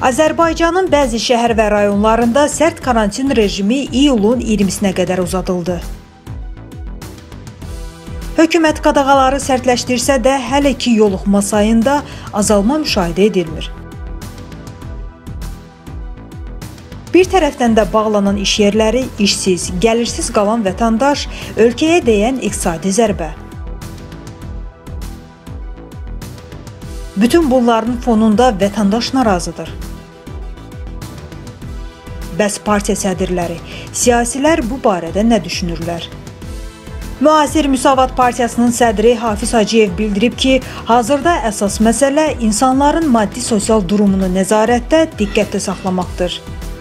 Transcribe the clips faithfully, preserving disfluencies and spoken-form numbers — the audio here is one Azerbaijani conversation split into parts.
Azərbaycanın bəzi şəhər və rayonlarında sərt karantin rejimi iyulun iyirmisinə qədər uzadıldı. Hökumət qadağaları sərtləşdirsə də hələ ki yoluxma sayında azalma müşahidə edilmir. Bir tərəfdən də bağlanan iş yerləri, işsiz, gəlirsiz qalan vətəndaş, ölkəyə dəyən iqtisadi zərbə. Bütün bunların fonunda vətəndaş narazıdır. Bəs partiya sədrləri, siyasilər bu barədə nə düşünürlər? Müasir Müsavat Partiyasının sədri Hafiz Hacıyev bildirib ki, hazırda əsas məsələ insanların maddi-sosial durumunu nəzarətdə, diqqətdə saxlamaqdır.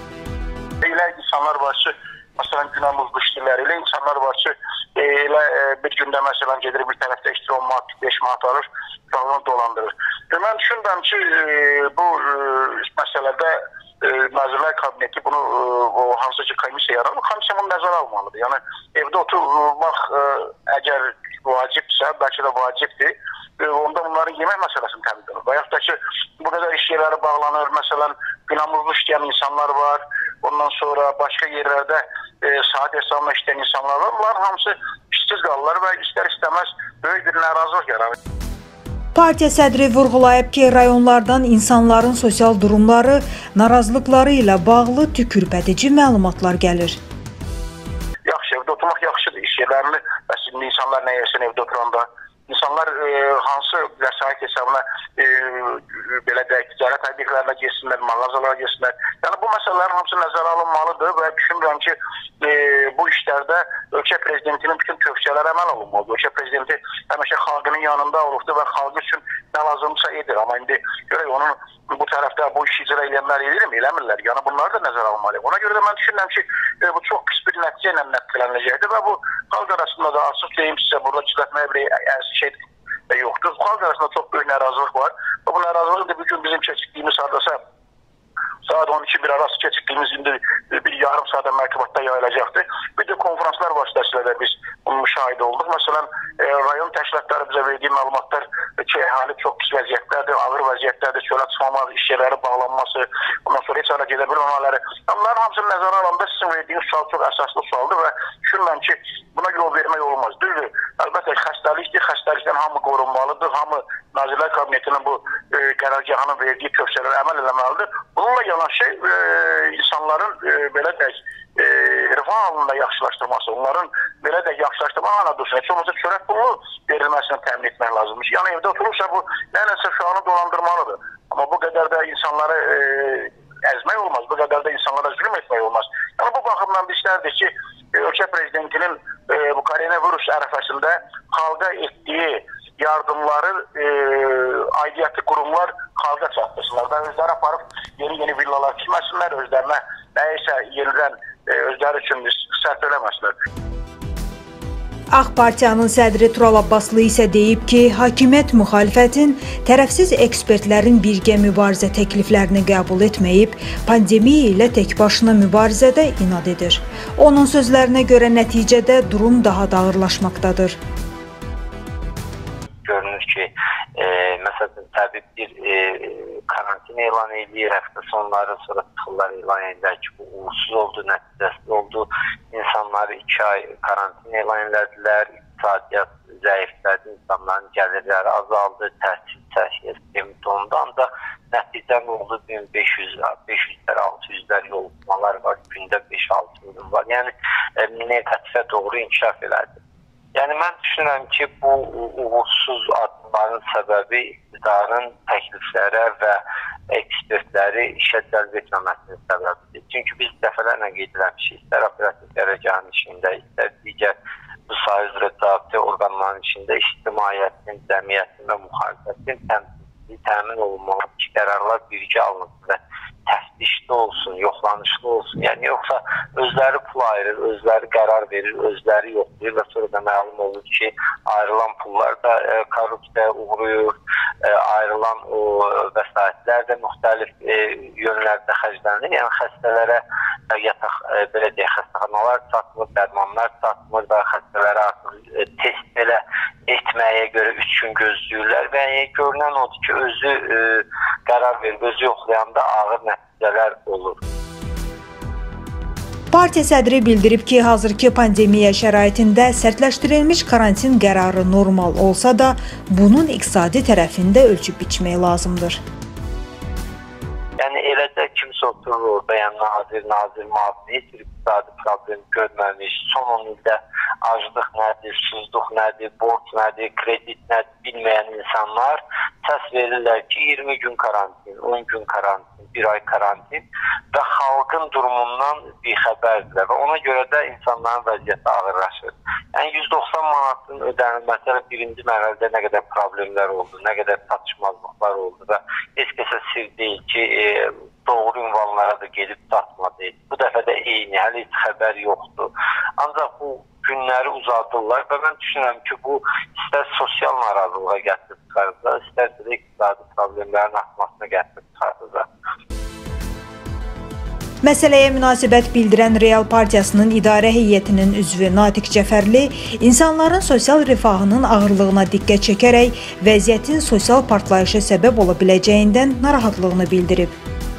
Elə insanlar var ki, məsələn, günəmuz düşdülər, elə insanlar var ki, elə bir gündə məsələn gedir bir tərəfdə iştir on manat, beş manat alır, uşağını dolandırır. Mən düşünürəm ki, bu məsələdə Nazirlər Kabineti bunu o hansı ki komissiya yaranır, komissiya bunu nəzərə almalıdır. Yəni evdə oturmaq əgər vacibsə, bəlkə də vacibdir, onda bunların yemək məsələsini təmin edilir. Və yaxud da ki, bu qədər iş yerləri bağlanır, məsələn, günəmuzlu işləyən insanlar var, ondan sonra başqa yerlərdə saat hesabına işləyən insanlar var. Bunların hamısı işsiz qalırlar və istər-istəməz böyük bir narazılıq yaranır. Partiya sədri vurğulayıb ki, rayonlardan insanların sosial durumları, narazılıqları ilə bağlı tükürpədici məlumatlar gəlir. Yaxşı, evdə oturmaq yaxşıdır, iş yerlərini və şimdi insanlar nə yersin evdə oturanda? İnsanlar e, hansı vəsait hesabına e, belə deyək, ticarət obyektlərinə geçsinlər, mağazalara geçsinlər. Yəni bu məsələlərin hamısı nəzərə alınmalıdır və düşünürəm ki, e, bu işlərdə ölkə prezidentinin bütün tövsiyələri əməl olunmalıdır. Ölkə prezidenti həmişə xalqının yanında olubdur və xalq üçün nə lazımsa edir. Amma indi görək onun bu tərəfdə bu işi icra edənlər edir mi, eləmirlər. Yəni bunları da nəzərə almalıyıq. Ona görə də mən düşünürəm ki, e, bu çox pis bir nəticə ilə nəticələnəcəkdir və bu xalq arasında da açıq deyim sizə burada çizətməyə bir şey də yoxdur. Xalq arasında çox böyük narazılıq var və bu narazılıq da bugün bizim keçdiyimiz hardasa saat on iki bir arası keçdiyimiz indi bir yarım saata mərkəbatda yayılacaqdır. Bir də konferanslar vasitəsilə də biz müşahidə olduq. Məsələn, e, rayon təşkilatları bizə verdiyi məlumatlar ki, əhali çox pis vəziyyətlərdir, ağır vəziyyətlərdir, çölə çıxmamaq, iş yerləri bağlanması, ondan sonra heç ara gedə bilməmələri. Bunların hamısını nəzərə alanda sizin verdiyiniz sual çox əsaslı sualdır və düşünürəm ki, buna yol vermək olmaz. Düzdür, əlbəttə xəstəlikdir, xəstəlikdən hamı qorunmalıdır, hamı Nazirlər Kabinetinin bu e, qərargahının verdiyi tövsiyələrə əməl eləməlidir. Bununla yanaşı e, insanların e, belə deyək, e, rifah halında yaxşılaşdırması, onların belə deyək, yaxşılaşdırma halına dursun. Heç olmasa çörək pulu verilməsini təmin etmək lazımdır. Yəni evdə oturursa bu nəyləsə uşağını dolandırmalıdır. Amma bu qədər də insanları e, əzmək olmaz, bu qədər də insanlara zülm etmək olmaz. Yəni bu baxımdan biz istərdik ki, ölkə prezidentinin e, bu koronavirus ərəfəsində xalqa etdiyi yardımları e, aidiyyatı qurumlar xalqa çatdırsınlar və özləri aparıb yeni-yeni villalar tikməsinlər, özlərinə nəyəsə yenidən e, özləri üçün sərf eləməsinlər. Ağ Partiyanın sədri Tural Abbaslı isə deyib ki, hakimiyyət müxalifətin tərəfsiz ekspertlərin birgə mübarizə təkliflərini qəbul etməyib, pandemiya ilə tək başına mübarizədə inad edir. Onun sözlərinə görə nəticədə durum daha da ağırlaşmaqdadır. Görünür ki, e, məsələn, təbii bir e, karantin elan edir, həftə sonları sonra tıxıllar elan edirlər ki, bu uğursuz oldu, nəticəsiz oldu. İnsanları iki ay karantin elan edildilər, iqtisadiyyat zəiflədi, insanların gəlirləri azaldı, təhsil sistemi dondu, ancaq nəticə nə oldu? beş yüz, beş yüzlər, altı yüzlər yolculmalar var, gündə beş altı milyon var. Yəni, e, negatifə doğru inkişaf elədi. Yəni, mən düşünürəm ki, bu uğursuz addımların səbəbi iqtidarın təkliflərə və ekspertləri işə cəlb etməməsinin səbəbidir. Çünki biz dəfələrlə qeyd eləmişik, istər operativ qərargahın işində, istər digər bu sahə üzrə cavabdeh orqanların işində ictimaiyyətin, cəmiyyətin və müxalifətin təmsilçiliyi təmin olunmalı ki, qərarlar birgə alınır və təftişli olsun, yoxlanışlı olsun. Yəni, yoxsa özləri pul ayırır, özləri qərar verir, özləri yoxlayır və sonra da məlum olur ki, ayrılan pullar da e, korrupsiyaya uğruyur, e, ayrılan o vəsaitlər də müxtəlif e, yönlərdə xərclənir. Yəni, xəstələrə e, yataq, e, belə deyək, xəstəxanalar çatmır, dərmanlar çatmır və xəstələrə artıq e, test belə etməyə görə üç gün gözləyirlər və e, görünən odur ki, özü e, qərar verib özü yoxlayanda ağır nəticələr olur. Partiya sədri bildirib ki, hazırki pandemiya şəraitində sərtləşdirilmiş karantin qərarı normal olsa da, bunun iqtisadi tərəfində ölçüb biçmək lazımdır. Yəni eləcə kimsə oturur orada, yəni nazir, nazir müavini, heç bir iqtisadi problem görməmiş, son on ildə aclıq nədir, susuzluq nədir, borc nədir, kredit nədir bilməyən insanlar səs verirlər ki, iyirmi gün karantin, on gün karantin, bir ay karantin və xalqın durumundan bixəbərdirlər və ona görə də insanların vəziyyəti ağırlaşır. Yəni yüz doxsan manatın ödənilməsi birinci mərhələdə nə qədər problemlər oldu, nə qədər çatışmazlıqlar oldu və heç kəsə sir deyil ki, e, doğru ünvanlara da gedib çatmadı. Bu dəfə də eyni, hələ heç xəbər yoxdur. Ancaq bu günləri uzadırlar və mən düşünürəm ki, bu istər sosial narazılığa gətirib çıxaracaq, istərsə də iqtisadi problemlərin artmasına gətirib çıxaracaq. Məsələyə münasibət bildirən Real Partiyasının idarə heyətinin üzvü Natiq Cəfərli insanların sosial rifahının ağırlığına diqqət çəkərək vəziyyətin sosial partlayışa səbəb ola biləcəyindən narahatlığını bildirib.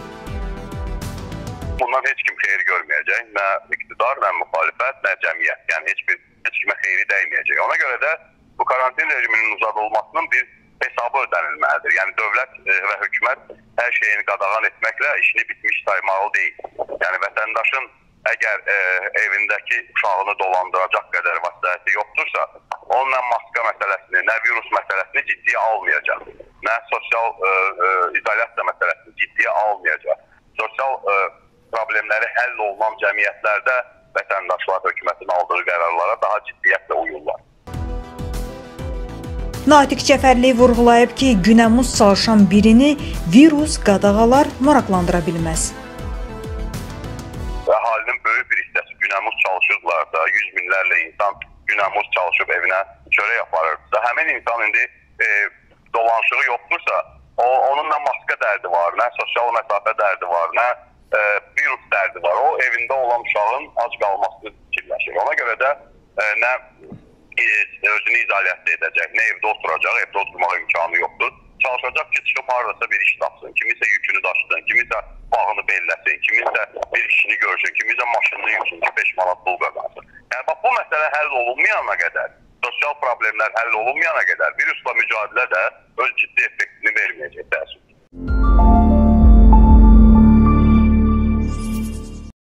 Bundan heç kim xeyir görməyəcək, nə iqtidar, nə müxalifət, nə cəmiyyət. Yəni heç bir heç kimə xeyri dəyməyəcək. Ona görə də bu karantin rejiminin uzadılmasının bir hesabı ödənilməlidir. Yəni dövlət və hökumət hər şeyini qadağan etməklə işini bitmiş saymalı deyil. Yəni vətəndaşın əgər e, evindəki uşağını dolandıracaq qədər vəsaiti yoxdursa, onunla maska məsələsini, nə virus məsələsini ciddiyə almayacaq, nə sosial e, e, izolyasiya məsələsini ciddiyə almayacaq. Sosial e, problemləri həll olunan cəmiyyətlərdə vətəndaşlar hökumətin aldığı qərarlara daha ciddiyyətlə uyurlar. Natiq Cəfərli vurğulayıb ki, günəmuz çalışan birini virus, qadağalar maraqlandıra bilməz. Əhalinin böyük bir hissəsi günəmuz çalışırlar da, yüz minlərlə insan günəmuz çalışıb evinə çörək aparırsa, həmin insan indi e, dolanışığı yoxdursa, o, onunla maska dərdi var, nə sosial məsafə dərdi var, nə e, virus dərdi var. O evində olan uşağın ac qalması fikirləşir. Ona görə də e, nə özünü izolyasiya edəcək, nə evdə oturacaq, evdə oturmaq imkanı yoxdur. Çalışacaq ki, çıxıb haradasa bir iş tapsın, kimisə yükünü daşısın, kimisə bağını belləsin, kimisə bir işini görsün, kimisə maşınını yusun ki, beş manat pul qazansın. Yəni, bax, bu məsələ həll olunmayana qədər, sosial problemlər həll olunmayana qədər virusla mücadilə də öz ciddi effektini verməyəcək təəssüf.